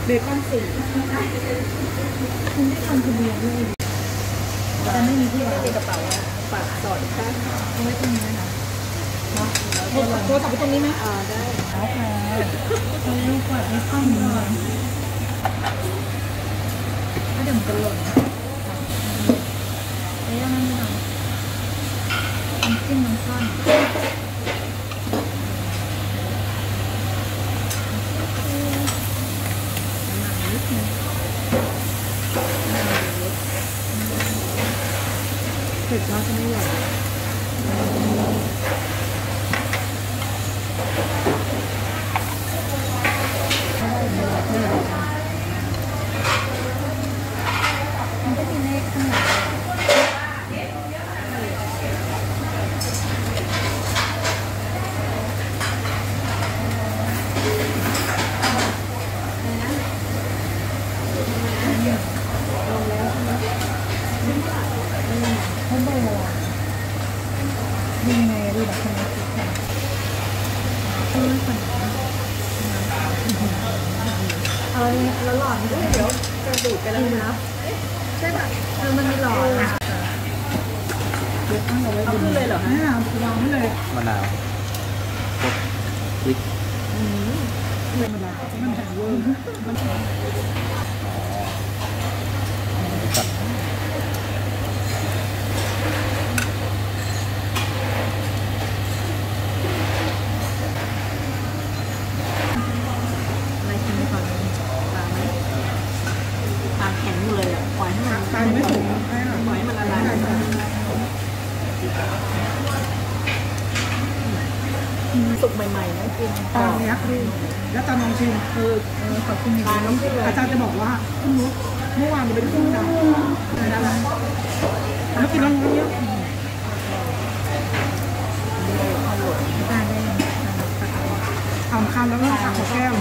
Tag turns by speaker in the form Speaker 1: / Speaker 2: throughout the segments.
Speaker 1: เบคอน4คุณได้ทำคนเดียวด้วยแต่ไม่มีที่วางในกระเป๋าฝากสอดค่ะเอาไว้ตรงนี้นะคะโทรศัพท์ไปตรงนี้ไหมได้เอาค่ะเอาลูกกวาดให้ข้างมือถ้าเดี๋ยวมันจะหล่นเอ๊ะนั่นไม่ทำน้ำจิ้มน้ำข้นเผ็ดมากจะไม่ไหวมันก็มีเลขข้างหลังเขาบอกยังไงดูแบบคนนี้แล้วหลอดเดี๋ยวกระดูกไปแล้วนะใช่ป่ะมันมีหลอดนะเดี๋ยวตั้งเอาไว้ขึ้นเลยเหรอฮะวางไว้เลย
Speaker 2: มะนาวพริก
Speaker 1: เลยมะนาวมันแข็งเวอร์มันตายไม่ถึงปล่อยมันละลายสุกใหม่ๆนะกินตาเนี้ยคือแล้วตาลองชิมขอบคุณอาจารย์จะบอกว่าคุณนุ๊กเมื่อวานเราไปที่ดาวนั่นแหละแล้วกินร้อนๆเยอะตาได้เอาข้าวแล้วก็ขาแก้ว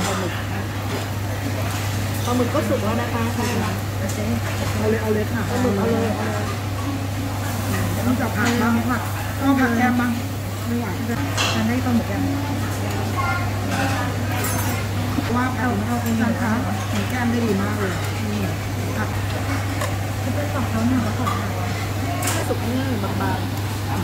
Speaker 1: ปลาหมึกก็สุกแล้วนะคะเอาเลยค่ะปลาหมึกเอาเลยต้องจับผักบ้างผักต้องผักแก้มบ้างไม่ไหวทานได้ปลาหมึกแก้มว่าเอาไปทานค่ะแก้มได้ดีมากเลยนี่ผักที่เป็นของเขาเนี่ยเขาสุกนี่บางๆ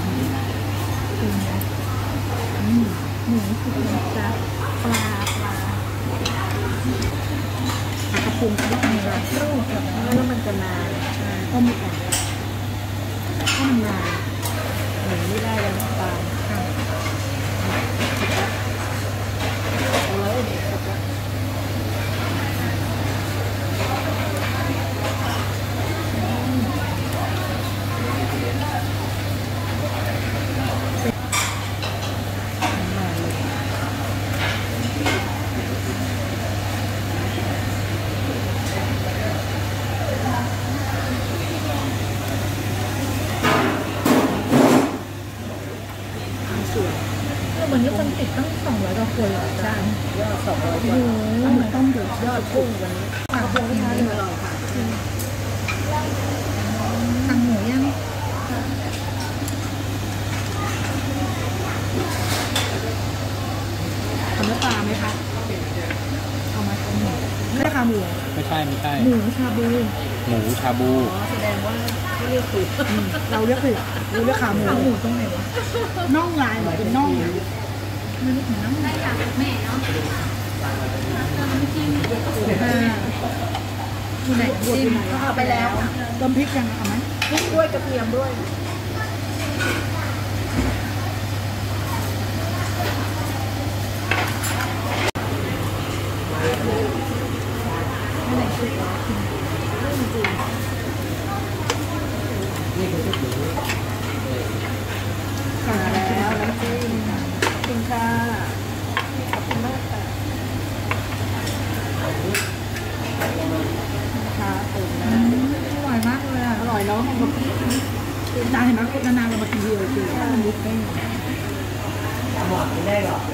Speaker 1: หมูสุกนะจ๊ะปลากระพุ้งก็มีแบบรูปแล้วมันจะนานก็มีแอบก็มันนานหนูไม่ได้เลยตามเอาเลยเด็กเหมือนที่คนติดตั้ง200 กว่าคนเลยอาจารย์ยอด200 กว่าเหมือนต้องเดือดยอดพุ่งวันนี้พุ่งที่นี่มาลองค่ะสั่งหมูยังทำเนื้อปลาไหมคะเอามาทำหมูไม่ใช่ขาหมู
Speaker 2: ไม่ใช่
Speaker 1: หมูชาบูแสดงว่าเรียกผิดเราเรียกผิดเราเรียกขาหมูตรงไหนวะน่องลายเหมือนเป็นน่องไม่รู้ถึงน้ำได้จากแม่เนาะที่ไหนจิ้มเอาไปแล้วต้มพริกยังเอาไหมพริกด้วยกระเทียมด้วยไม่ไหนสุดแล้วจริงสั่งแล้วน้ำจิ้มขอบคุณค่ะขอบคุณมากค่ะค่ะตื่นนะอร่อยมากเลยอ่ะอร่อยเนาะนานเห็นไหมนานๆเรามากินเดียวคือมันลุกได้หมดไม่ได้หรอ